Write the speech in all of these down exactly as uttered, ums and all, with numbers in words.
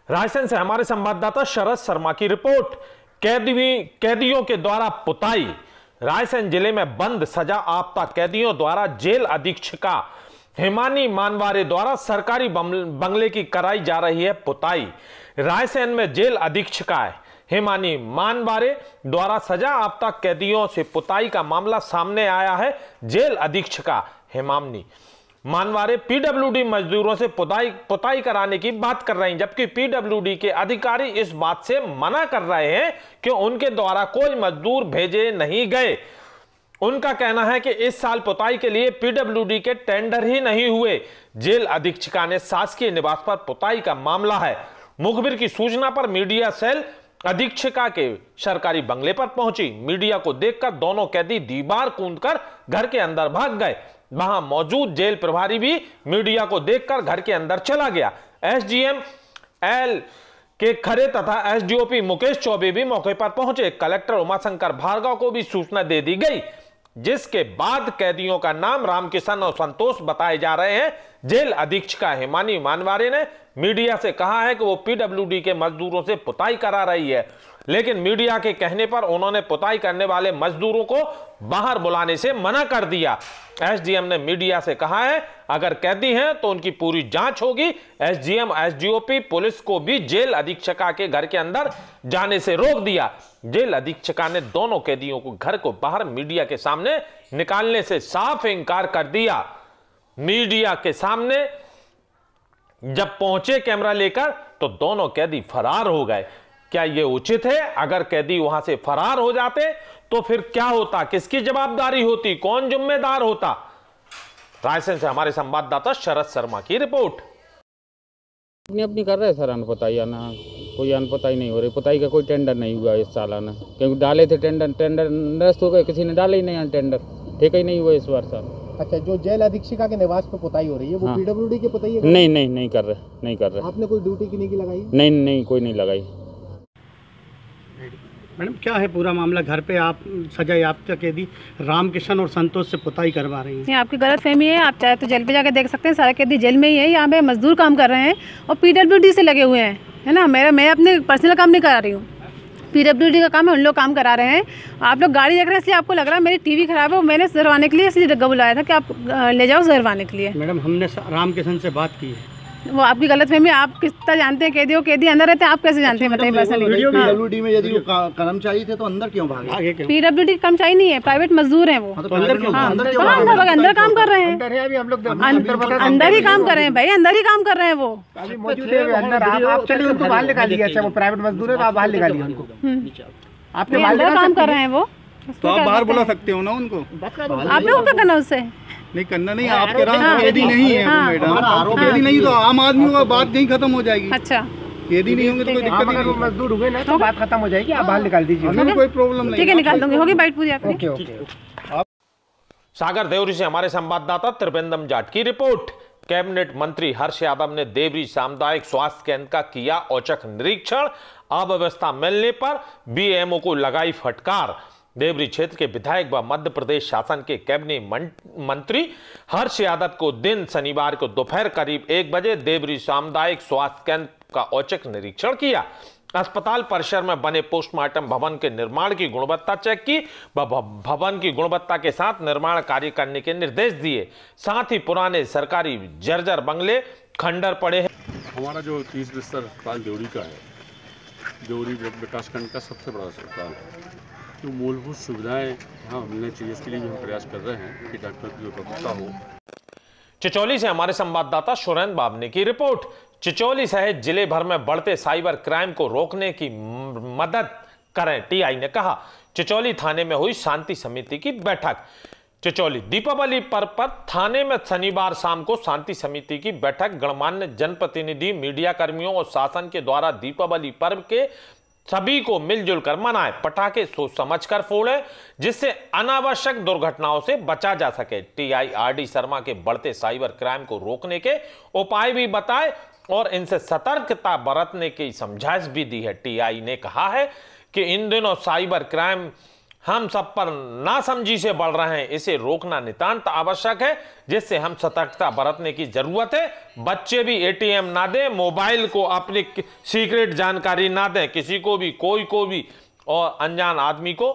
रायसेन से हमारे संवाददाता शरद शर्मा की रिपोर्ट। कैदी कैदियों के द्वारा पुताई। रायसेन जिले में बंद सजा याफ्ता कैदियों द्वारा जेल अधीक्षिका हिमानी मानवारे द्वारा सरकारी बंगले की कराई जा रही है पुताई। रायसेन में जेल अधीक्षिका हिमानी मानवारे द्वारा सजा याफ्ता कैदियों से पुताई का मामला सामने आया है। जेल अधीक्षिका हिमानी मानवारे पीडब्ल्यूडी मजदूरों से पुताई पुताई कराने की बात कर रहे हैं, जबकि पीडब्ल्यूडी के अधिकारी इस बात से मना कर रहे हैं कि उनके द्वारा कोई मजदूर भेजे नहीं गए। उनका कहना है कि इस साल पुताई के लिए पीडब्ल्यूडी के टेंडर ही नहीं हुए। जेल अधीक्षिका ने शासकीय निवास पर पुताई का मामला है। मुखबिर की सूचना पर मीडिया सेल अधीक्षिका के सरकारी बंगले पर पहुंची। मीडिया को देखकर दोनों कैदी दीवार कूदकर घर के अंदर भाग गए। वहां मौजूद जेल प्रभारी भी मीडिया को देखकर घर के अंदर चला गया। एसडीएम एल के खरे तथा एसडीओपी मुकेश चौबे भी मौके पर पहुंचे। कलेक्टर उमाशंकर भार्गव को भी सूचना दे दी गई, जिसके बाद कैदियों का नाम रामकिशन और संतोष बताए जा रहे हैं। जेल अधीक्षिका हिमानी मानवारे ने मीडिया से कहा है कि वो पीडब्ल्यूडी के मजदूरों से पुताई करा रही है, लेकिन मीडिया के कहने पर उन्होंने पुताई करने वाले मजदूरों को बाहर बुलाने से मना कर दिया। एसडीएम ने मीडिया से कहा है अगर कैदी हैं तो उनकी पूरी जांच होगी। एसडीएम एसडीओपी पुलिस को भी जेल अधीक्षिका के घर के अंदर जाने से रोक दिया। जेल अधीक्षिका ने दोनों कैदियों को घर को बाहर मीडिया के सामने निकालने से साफ इंकार कर दिया। मीडिया के सामने जब पहुंचे कैमरा लेकर तो दोनों कैदी फरार हो गए। क्या यह उचित है? अगर कैदी वहां से फरार हो जाते तो फिर क्या होता? किसकी जवाबदारी होती? कौन जिम्मेदार होता? रायसेन से हमारे संवाददाता शरद शर्मा की रिपोर्ट। अपनी अपनी कर रहे सर अनपताई आना, कोई अनपताई नहीं हो रही। पुताई का कोई टेंडर नहीं हुआ इस साल आना, क्योंकि डाले थे टेंडर टेंडर नष्ट हो गए, किसी ने डाले ही नहीं टेंडर, ठीक ही नहीं हुआ इस बार साल। अच्छा, जो जेल अधीक्षिका के निवास पे पुताई हो रही है वो हाँ। पीडब्ल्यूडी के पुताई है? नहीं नहीं नहीं कर रहे नहीं कर रहे। आपने कोई ड्यूटी की नहीं की लगाई? नहीं नहीं कोई नहीं लगाई। मैडम क्या है पूरा मामला? घर पे आप सजा याफ्ता कैदी रामकिशन और संतोष से पुताई करवा रही हैं। ये आपकी गलतफहमी है। आप चाहे तो जेल पे जाकर देख सकते हैं, सारे कैदी जेल में ही है। यहाँ पे मजदूर काम कर रहे हैं और पीडब्ल्यूडी से लगे हुए हैं, है ना। मेरा मैं अपने पर्सनल काम नहीं करा रही हूँ, पीडब्ल्यूडी का काम है, उन लोग काम करा रहे हैं। आप लोग गाड़ी देख रहे हैं इसलिए आपको लग रहा है मेरी टीवी खराब है, मैंने सुधरवाने के लिए इसलिए जगह बुलाया था कि आप ले जाओ सुधरवाने के लिए। मैडम हमने रामकिशन से बात की है। वो आपकी गलतफहमी। आप किस तरह जानते हैं कैदी हो? कैदी अंदर रहते हैं, आप कैसे जानते हैं बताइए? पर्सनली पीडब्ल्यूडी में यदि कर्मचारी थे तो अंदर क्यों भागे? पीडब्ल्यूडी कर्मचारी नहीं है, प्राइवेट मजदूर हैं वो। अंदर काम कर रहे हैं, अंदर ही काम कर रहे हैं भाई, अंदर ही काम कर रहे हैं वो। बाहर निकालिए। अच्छा, वो प्राइवेट मजदूर है तो आप बाहर निकालिए उनको। आपने अंदर काम कर रहे हैं वो, तो आप बाहर बुला सकते हो ना उनको। आप लोगों को करना उससे नहीं करना नहीं। आपके राम कैदी नहीं है वो मैडम, कैदी नहीं तो आम आदमी का बात यहीं खत्म हो जाएगी। अच्छा, कैदी नहीं होंगे तो कोई दिक्कत नहीं। मजदूर हुए ना तो बात खत्म हो जाएगी, आप बाहर निकाल दीजिए। कोई प्रॉब्लम नहीं, ठीक है निकाल दूंगी। होगी बाइट पूरी आपकी। Okay okay. सागर देवरी से हमारे संवाददाता त्रिवेंद्र जाट की रिपोर्ट। कैबिनेट मंत्री हर्ष यादव ने देवरी सामुदायिक स्वास्थ्य केंद्र का किया औचक निरीक्षण। अव्यवस्था मिलने पर बीएमओ को लगाई फटकार। देवरी क्षेत्र के विधायक व मध्य प्रदेश शासन के कैबिनेट मंत्री हर्ष यादव को दिन शनिवार को दोपहर करीब एक बजे देवरी सामुदायिक स्वास्थ्य केंद्र का औचक निरीक्षण किया। अस्पताल परिसर में बने पोस्टमार्टम भवन के निर्माण की गुणवत्ता चेक की व भवन की गुणवत्ता के साथ निर्माण कार्य करने के निर्देश दिए। साथ ही पुराने सरकारी जर्जर बंगले खंडर पड़े हैं। हमारा जो तीस बिस्तर अस्पताल देवरी का है, देवरी विकासखंड का सबसे बड़ा अस्पताल है। जो मूलभूत सुविधाएं यहाँ मिलनी चाहिए, इसके लिए भी हम प्रयास कर रहे हैं कि डॉक्टर की उपलब्धता हो। चिचौली से हमारे संवाददाता सुरेंद्र बाबने की रिपोर्ट। चिचौली सहित जिले भर में बढ़ते साइबर क्राइम को रोकने की मदद करें, टीआई ने कहा। चिचौली थाने में हुई शांति समिति की बैठक। चिचौली दीपावली पर्व पर थाने में शनिवार शाम को शांति समिति की बैठक गणमान्य जनप्रतिनिधि, मीडिया कर्मियों और शासन के द्वारा दीपावली पर्व के सभी को मिलजुल कर मनाएं, पटाखे सोच समझकर फोड़ें, जिससे अनावश्यक दुर्घटनाओं से बचा जा सके। टीआई आरडी शर्मा के बढ़ते साइबर क्राइम को रोकने के उपाय भी बताए और इनसे सतर्कता बरतने की समझाइश भी दी है। टीआई ने कहा है कि इन दिनों साइबर क्राइम हम सब पर नासमझी से बढ़ रहे हैं। इसे रोकना नितांत आवश्यक है, जिससे हम सतर्कता बरतने की जरूरत है। बच्चे भी एटीएम ना दें, मोबाइल को अपनी सीक्रेट जानकारी ना दें किसी को भी, कोई को भी, और अनजान आदमी को।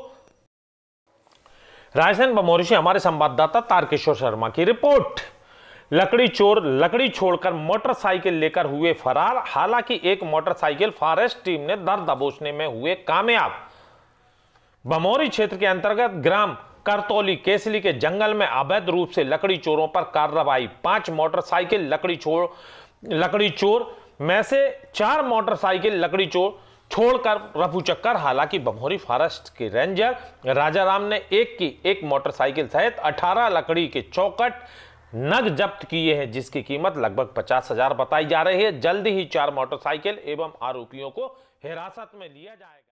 रायसेन बमोरी से हमारे संवाददाता तारकिशोर शर्मा की रिपोर्ट। लकड़ी चोर लकड़ी छोड़कर मोटरसाइकिल लेकर हुए फरार। हालांकि एक मोटरसाइकिल फॉरेस्ट टीम ने दर दबोचने में हुए कामयाब। बमोरी क्षेत्र के अंतर्गत ग्राम करतौली केसली के जंगल में अवैध रूप से लकड़ी चोरों पर कार्रवाई। पांच मोटरसाइकिल लकड़ी चोर लकड़ी चोर में से चार मोटरसाइकिल लकड़ी चोर छोड़कर रफू चक्कर। हालांकि बमोरी फॉरेस्ट के रेंजर राजाराम ने एक की एक मोटरसाइकिल सहित अठारह लकड़ी के चौकट नग जब्त किए हैं, जिसकी कीमत लगभग पचास हजार बताई जा रही है। जल्द ही चार मोटरसाइकिल एवं आरोपियों को हिरासत में लिया जाएगा।